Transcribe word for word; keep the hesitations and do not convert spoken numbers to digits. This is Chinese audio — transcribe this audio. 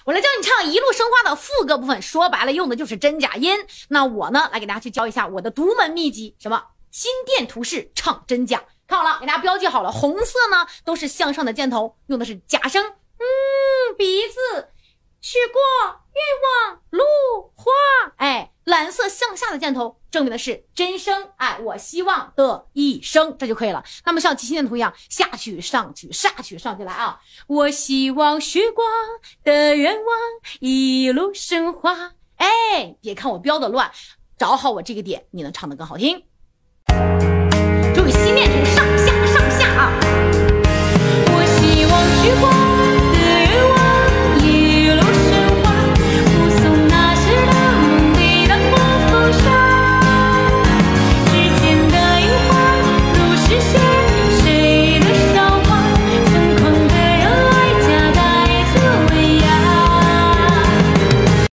我来教你唱一路生花的副歌部分，说白了用的就是真假音。那我呢来给大家去教一下我的独门秘籍，什么心电图式唱真假。看好了，给大家标记好了，红色呢都是向上的箭头，用的是假声，嗯，鼻子，许过欲望路花，哎，蓝色向下的箭头证明的是真声，哎，我希望的一声，这就可以了。那么像心电图一样，下去上去下去上去来啊，我希望许过的愿望一路生花，哎，别看我标的乱，找好我这个点，你能唱得更好听。注意心电图上下上下啊，我希望许过